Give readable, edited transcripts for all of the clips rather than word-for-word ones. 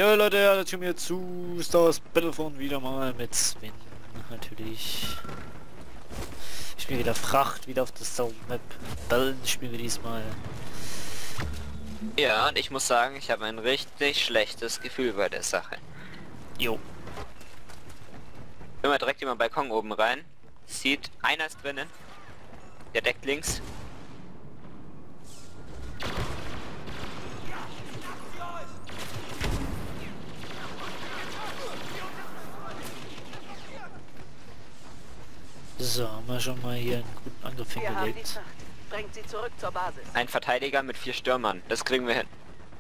Ja Leute, ja, das mir zu Star Wars Battlefront wieder mal mit Sven, natürlich. Ich spiele wieder Fracht, wieder auf der Sound-Map. Ballen spielen wir diesmal. Ja, und ich muss sagen, ich habe ein richtig schlechtes Gefühl bei der Sache. Jo. Wenn man direkt über den Balkon oben rein, sieht, einer ist drinnen, der deckt links. So, haben wir schon mal hier einen guten Angriff hingelegt. Bringt sie zurück zur Basis. Ein Verteidiger mit 4 Stürmern, das kriegen wir hin.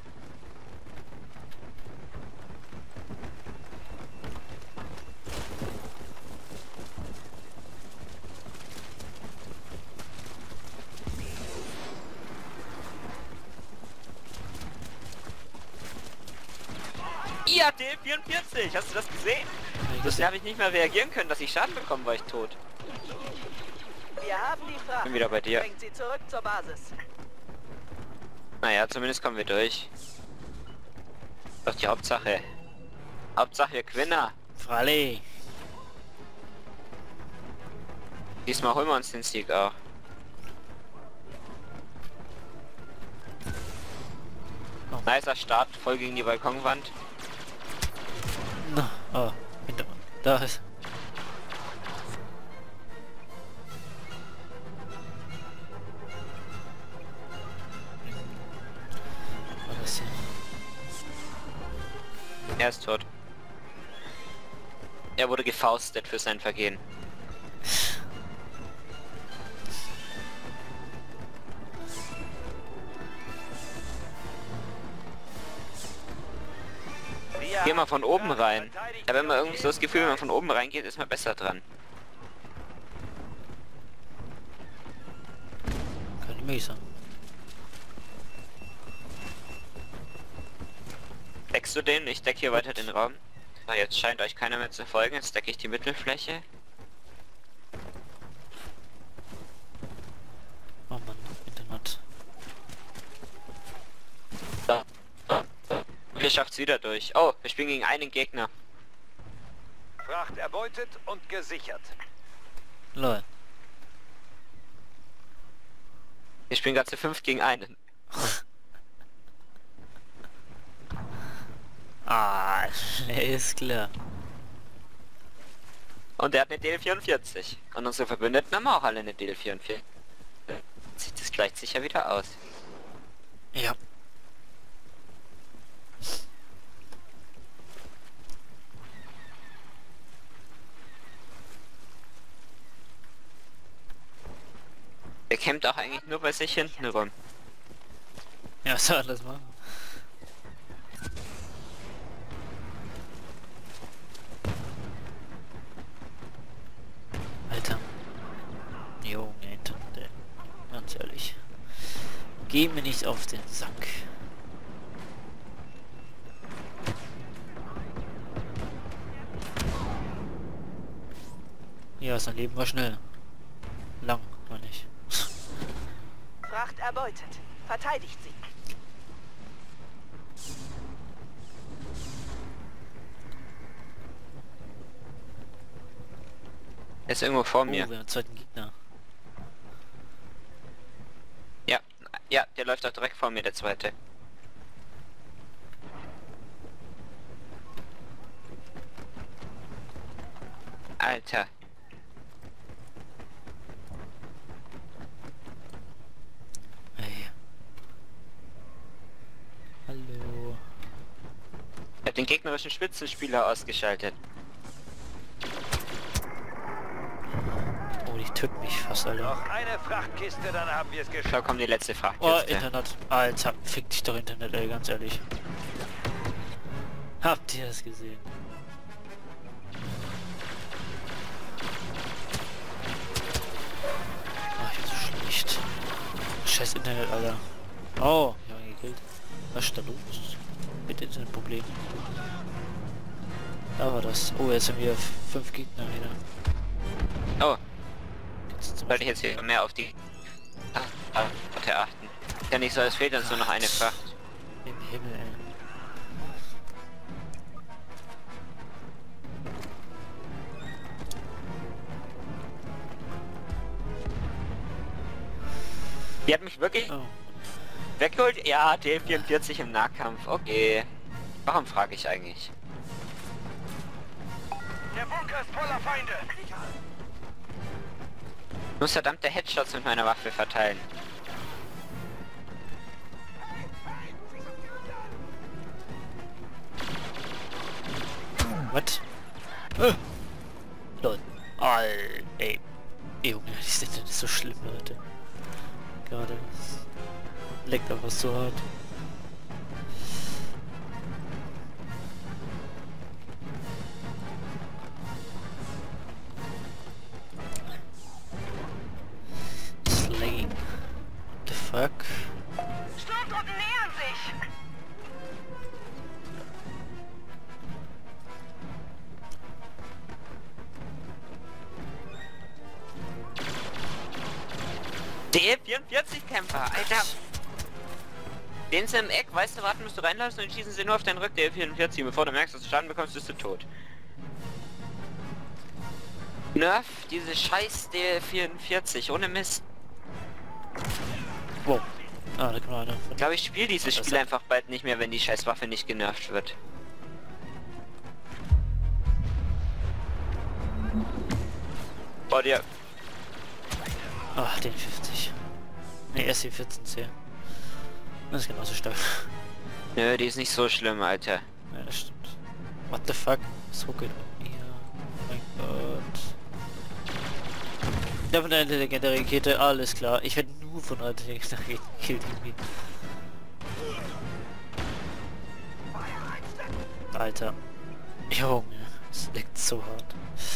Ja, D44, hast du das gesehen? Das habe ich nicht mehr reagieren können, dass ich Schaden bekommen, war ich tot. Wir haben die Fracht. Bin wieder bei dir. Bringt sie zurück zur Basis. Naja, zumindest kommen wir durch. Das ist die Hauptsache. Hauptsache wir Gewinner. Fralle. Diesmal holen wir uns den Sieg auch. Oh. Nicer Start, voll gegen die Balkonwand. Na, oh, hinter uns. Da ist. Was war das hier? Er ist tot. Er wurde gefaustet für sein Vergehen. Geh mal von oben rein. Ich habe immer irgendwie so das Gefühl, wenn man von oben reingeht, ist man besser dran. Könnte möglich sein. Deckst du den? Ich decke hier weiter den Raum. So, jetzt scheint euch keiner mehr zu folgen. Jetzt decke ich die Mittelfläche. Oh Mann, Internet. So. Wir schafft's wieder durch. Oh, wir spielen gegen einen Gegner. Fracht erbeutet und gesichert. Lol. Wir spielen gerade zu 5 gegen einen. Ah, ist klar. Und der hat eine DL44. Und unsere Verbündeten haben auch alle eine DL44. Das gleicht sich ja wieder aus. Ja. Der kämpft auch eigentlich nur bei sich hinten rum. Ja, soll das machen. Alter. Junge, Internet. Ganz ehrlich. Geh mir nicht auf den Sack. Ja, sein Leben war schnell. Lang, war nicht. Fracht erbeutet. Verteidigt sie. Er ist irgendwo vor Oh, mir. wir haben einen zweiten Gegner. Ja, ja, der läuft auch direkt vor mir, der zweite. Alter. Hey. Hallo. Ich hab den gegnerischen Spitzenspieler ausgeschaltet. Oh, die tötet mich fast, Alter. Noch eine Frachtkiste, dann haben wir es geschafft. Da kommt die letzte Oh, Frachtkiste. Internet. Alter, fick dich doch Internet, ey, ganz ehrlich. Habt ihr das gesehen? Oh, ich bin so schlecht. Scheiß Internet, Alter. Oh, ja, gekillt. Was ist da los? Mit Internetproblem. Da war das. Oh, jetzt haben wir 5 Gegner wieder. Oh, Jetzt sollte ich jetzt hier mehr auf die Karte achten. Ist ja nicht so, es fehlt uns nur noch eine Fracht. im Himmel, ey. Die hat mich wirklich Oh. weggeholt? Ja, T44 im Nahkampf. Okay. Warum frage ich eigentlich? Der Bunker ist voller Feinde. Ich muss verdammte Headshots mit meiner Waffe verteilen. Was? Lol. Ey. Junge, die sind ja nicht so schlimm, Leute. Gerade. Das leckt einfach so hart. Slagging. What the fuck? Sturmtruppen nähern sich. DL44-Kämpfer, Alter! Den sind im Eck, weißt du, warten musst du reinlassen und schießen sie nur auf deinen Rücken, DL44. Bevor du merkst, dass du Schaden bekommst, bist du tot. Nerf, diese scheiß DL44, ohne Mist. Wow. Ah, da kann man einer von. Ich glaube, ich spiele dieses Das Spiel ist- einfach bald nicht mehr, wenn die scheiß Waffe nicht genervt wird. Boah, dir. Ach, den 50. Ne, SC14C. Das ist genauso stark. Nö, die ist nicht so schlimm, Alter. Ja, das stimmt. What the fuck? Was ruckelt hier? Oh mein Gott. Ja, von der intelligenten Rakete, alles klar. Ich werde nur von der intelligenten Rakete gekillt irgendwie. Alter. Junge, es leckt so hart.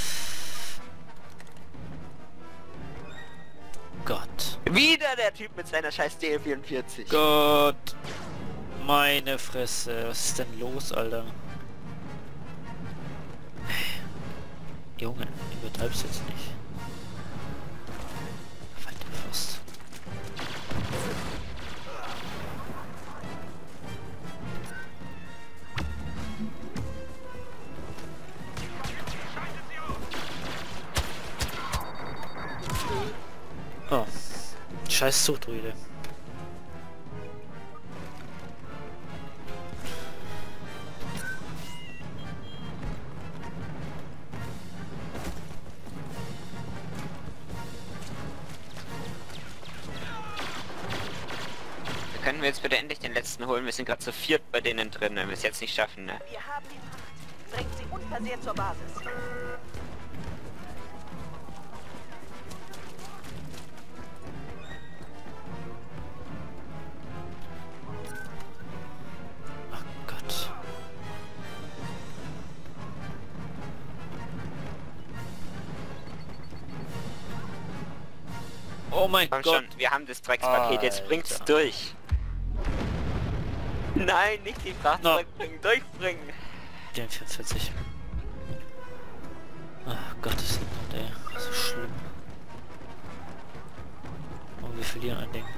Gott. Wieder der Typ mit seiner scheiß DL44. Gott. Meine Fresse. Was ist denn los, Alter? Junge, übertreib's jetzt nicht. Weiter fast. Oh. Scheiß Zugdruide. Können wir jetzt bitte endlich den letzten holen? Wir sind gerade zu viert bei denen drin, wenn wir es jetzt nicht schaffen, ne? Wir haben die Fracht. Bringt sie unversehrt zur Basis. Ach Gott. Oh mein Komm Gott. schon, wir haben das Dreckspaket, jetzt bringt's Alter. durch. Nein, nicht die Fracht No. zurückbringen, durchbringen. Den 44. Ach Gott, das ist ey. So schlimm. Oh, wir verlieren ein Ding.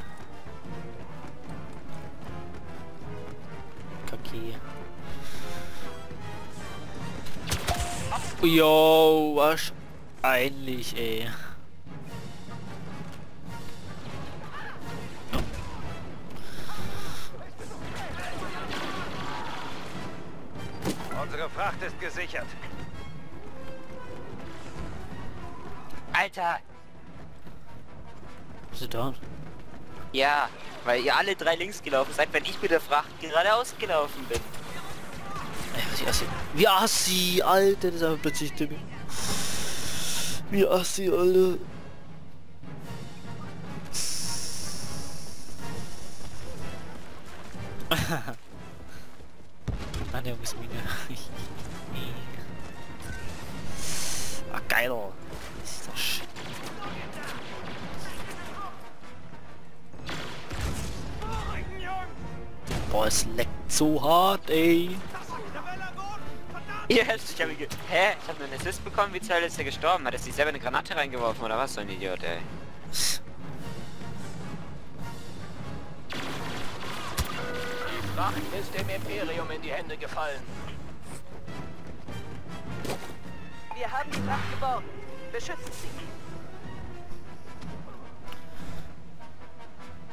Kaki. Yo, wahrscheinlich, ey. Unsere Fracht ist gesichert. Alter! Bist du down? Ja, weil ihr alle drei links gelaufen seid, wenn ich mit der Fracht geradeaus gelaufen bin. Ey, was ich assi. Wie assi, Alter, das ist aber plötzlich Timmy. Wie assi, Alter. Annäherungsmine. Ah, geil. Ist das shit. Boah, es leckt so hart, ey. Yes, ich habe hä? Ich habe einen Assist bekommen, wie zur Hölle ist der gestorben? Hat er sich selber eine Granate reingeworfen oder was? So ein Idiot, ey. Die Fracht ist dem Imperium in die Hände gefallen. Wir haben die Fracht geborgen. Beschützt sie.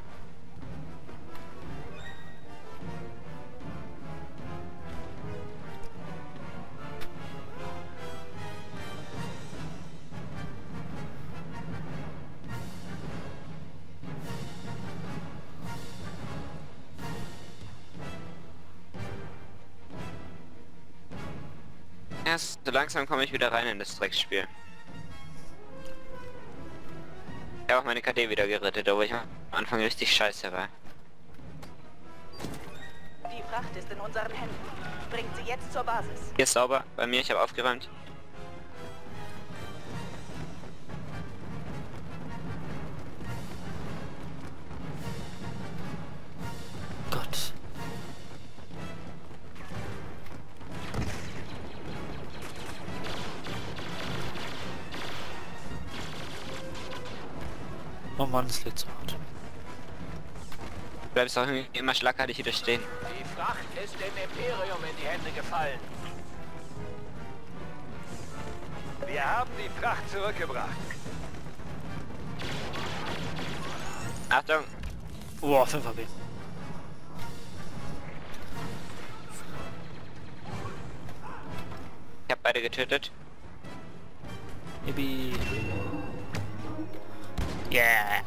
Erst so langsam komme ich wieder rein in das Drecksspiel. Ich habe auch meine KD wieder gerettet, obwohl ich am Anfang richtig scheiße war. Die Fracht ist in unseren Händen. Bringt sie jetzt zur Basis. Hier ist sauber, bei mir, ich habe aufgeräumt. Gott. Oh Mann, es liegt so hart. Du bleibst auch immer schlackerlich wieder stehen. Die Fracht ist dem Imperium in die Hände gefallen. Wir haben die Fracht zurückgebracht. Achtung! Boah, 5 HP. Ich habe beide getötet. Yippie. Yeah.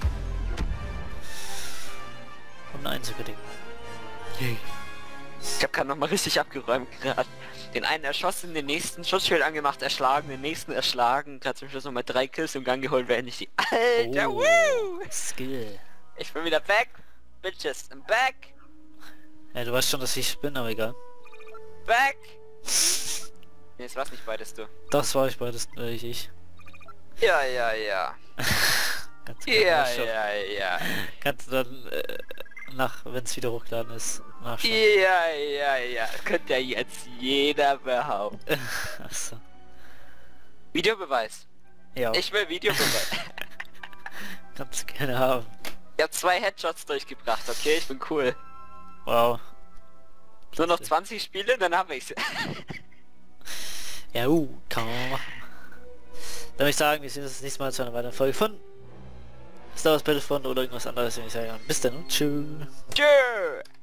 Und ein einziger Ding. Yay. Ich habe gerade noch mal richtig abgeräumt gerade. Den einen erschossen, den nächsten Schutzschild angemacht, erschlagen, den nächsten erschlagen. Gerade zum Schluss noch mal 3 Kills im Gang geholt, während ich die... Alter, woo! Skill. Ich bin wieder back, bitches, I'm back, Ja, du weißt schon, dass ich bin, aber egal. back! Nee, es war's nicht beides, du. Das war ich beides, ich. Ja, ja, ja. Kannst du Ja, nachschauen. ja, ja. Kannst du dann, wenn es wieder hochgeladen ist, nachschauen. Ja, ja, ja. Könnte ja jetzt jeder behaupten. Achso. Videobeweis. Ja, Ich will Videobeweis. kannst du gerne haben. Ich habe 2 Headshots durchgebracht, okay? Ich bin cool. Wow. Nur noch 20 Spiele, dann habe ich's. Ja, kann man machen. Dann würde ich sagen, wir sehen uns das nächste Mal zu einer weiteren Folge von Star Wars Battlefront oder irgendwas anderes, wenn ich sage. Bis dann und tschüss. Tschö!